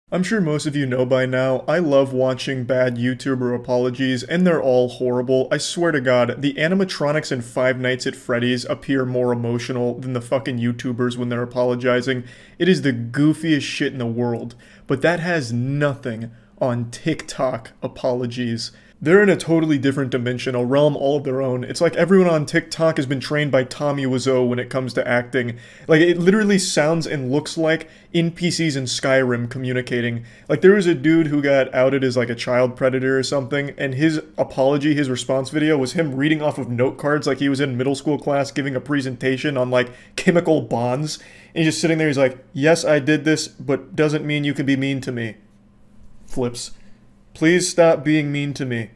I'm sure most of you know by now, I love watching bad YouTuber apologies, and they're all horrible. I swear to God, the animatronics in Five Nights at Freddy's appear more emotional than the fucking YouTubers when they're apologizing. It is the goofiest shit in the world, but that has nothing on TikTok apologies. They're in a totally different dimension, a realm all of their own. It's like everyone on TikTok has been trained by Tommy Wiseau when it comes to acting. Like, it literally sounds and looks like NPCs in Skyrim communicating. Like, there was a dude who got outed as like a child predator or something, and his apology, his response video was him reading off of note cards like he was in middle school class giving a presentation on like chemical bonds. And he's just sitting there, he's like, yes, I did this, but doesn't mean you can be mean to me. Flips. Please stop being mean to me.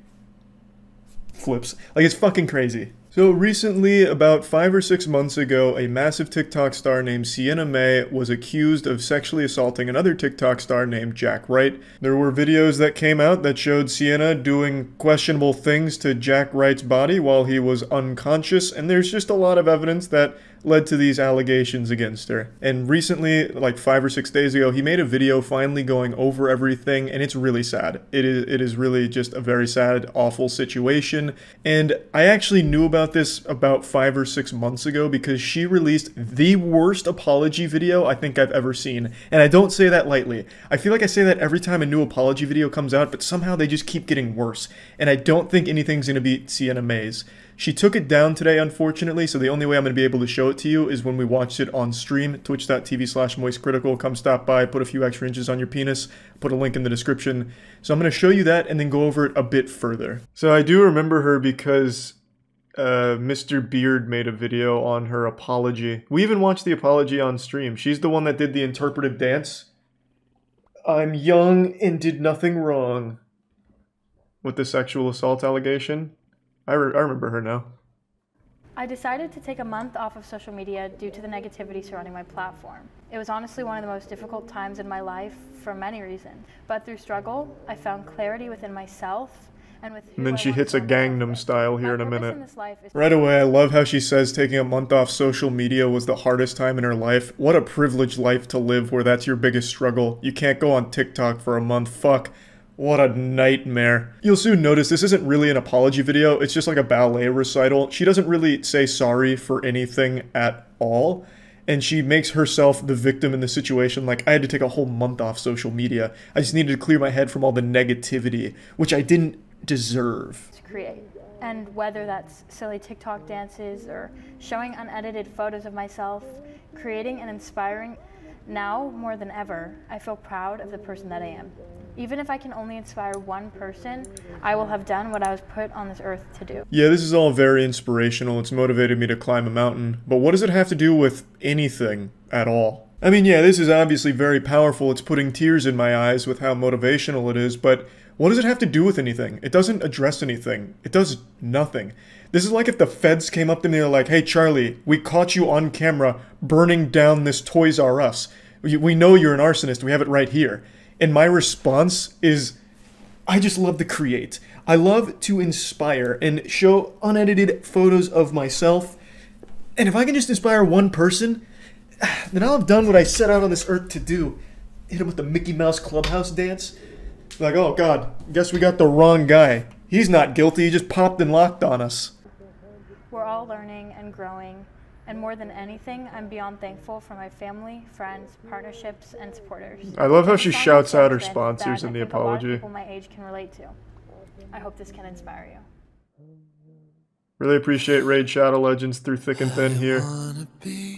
Flips. Like, it's fucking crazy. So recently, about 5 or 6 months ago, a massive TikTok star named Sienna Mae was accused of sexually assaulting another TikTok star named Jack Wright. There were videos that came out that showed Sienna doing questionable things to Jack Wright's body while he was unconscious, and there's just a lot of evidence that led to these allegations against her. And recently, like 5 or 6 days ago, he made a video finally going over everything, and it's really sad. It is really just a very sad, awful situation. And I actually knew about this about 5 or 6 months ago because she released the worst apology video I think I've ever seen. And I don't say that lightly. I feel like I say that every time a new apology video comes out, but somehow they just keep getting worse. And I don't think anything's gonna beat Sienna Mae's. She took it down today, unfortunately, so the only way I'm going to be able to show it to you is when we watched it on stream, twitch.tv/moistcritical. Come stop by, put a few extra inches on your penis, put a link in the description. So I'm going to show you that and then go over it a bit further. So I do remember her because Mr. Beard made a video on her apology. We even watched the apology on stream. She's the one that did the interpretive dance. I'm young and did nothing wrong. With the sexual assault allegation. I remember her now. I decided to take a month off of social media due to the negativity surrounding my platform. It was honestly one of the most difficult times in my life for many reasons. But through struggle, I found clarity within myself and with who And then I she want hits to a call myself Gangnam with. Style here in a My purpose minute. in this life is Right away, I love how she says taking a month off social media was the hardest time in her life. What a privileged life to live where that's your biggest struggle. You can't go on TikTok for a month. Fuck. What a nightmare. You'll soon notice this isn't really an apology video, it's just like a ballet recital. She doesn't really say sorry for anything at all, and she makes herself the victim in the situation. Like, I had to take a whole month off social media. I just needed to clear my head from all the negativity, which I didn't deserve. to create. And whether that's silly TikTok dances or showing unedited photos of myself, creating and inspiring, now more than ever, I feel proud of the person that I am. Even if I can only inspire one person, I will have done what I was put on this earth to do. Yeah, this is all very inspirational. It's motivated me to climb a mountain. But what does it have to do with anything at all? I mean, yeah, this is obviously very powerful. It's putting tears in my eyes with how motivational it is, but what does it have to do with anything? It doesn't address anything. It does nothing. This is like if the feds came up to me and they're like, hey, Charlie, we caught you on camera burning down this Toys R Us. We know you're an arsonist. We have it right here. And my response is, I just love to create. I love to inspire and show unedited photos of myself. And if I can just inspire one person, then I'll have done what I set out on this earth to do. Hit him with the Mickey Mouse Clubhouse dance. Like, oh God, guess we got the wrong guy. He's not guilty, he just popped and locked on us. We're all learning and growing, and more than anything, I'm beyond thankful for my family, friends, partnerships, and supporters. I love how she It's shouts out her something sponsors that in the I think a lot of apology. people my age can relate to. I hope this can inspire you. Really appreciate Raid Shadow Legends through thick and thin here. Wanna be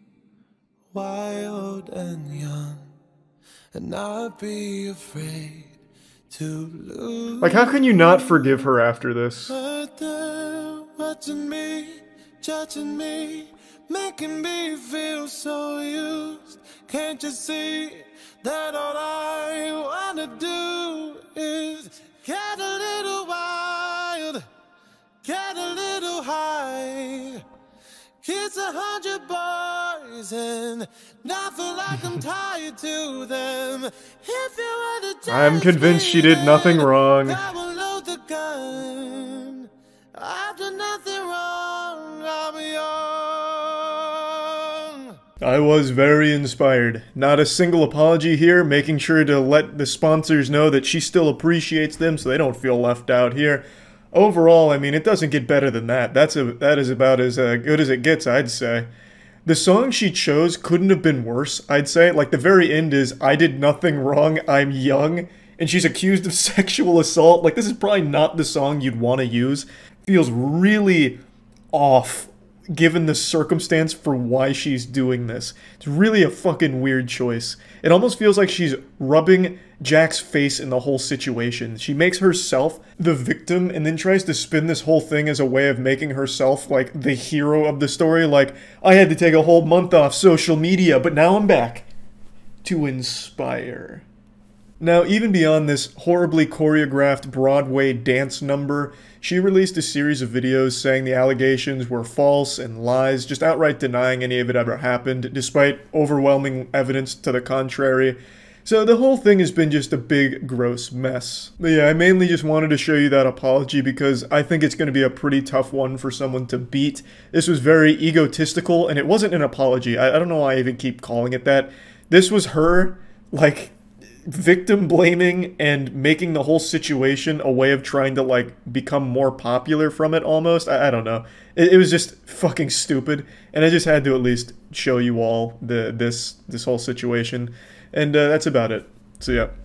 wild and young and not be afraid to lose. Like, how can you not forgive her after this? But they're watching me, judging me, making me feel so used. Can't you see that all I wanna do is get a little wild, get a little high, kiss 100 boys and not feel like I'm tied to them. If you were to I'm convinced she did nothing wrong. I will load the gun. I've done nothing wrong, I'm young. I was very inspired. Not a single apology here, making sure to let the sponsors know that she still appreciates them so they don't feel left out here. Overall, I mean, it doesn't get better than that. That is about as good as it gets, I'd say. The song she chose couldn't have been worse, I'd say. Like, the very end is, I did nothing wrong, I'm young, and she's accused of sexual assault. Like, this is probably not the song you'd want to use. Feels really off, given the circumstance for why she's doing this. It's really a fucking weird choice. It almost feels like she's rubbing Jack's face in the whole situation. She makes herself the victim and then tries to spin this whole thing as a way of making herself like the hero of the story. Like, I had to take a whole month off social media, but now I'm back to inspire. Now, even beyond this horribly choreographed Broadway dance number, she released a series of videos saying the allegations were false and lies, just outright denying any of it ever happened, despite overwhelming evidence to the contrary. So the whole thing has been just a big, gross mess. But yeah, I mainly just wanted to show you that apology because I think it's going to be a pretty tough one for someone to beat. This was very egotistical, and it wasn't an apology. I don't know why I even keep calling it that. This was her, like, victim blaming and making the whole situation a way of trying to like become more popular from it almost. I don't know. It was just fucking stupid, and I just had to at least show you all this whole situation, and that's about it. So yeah.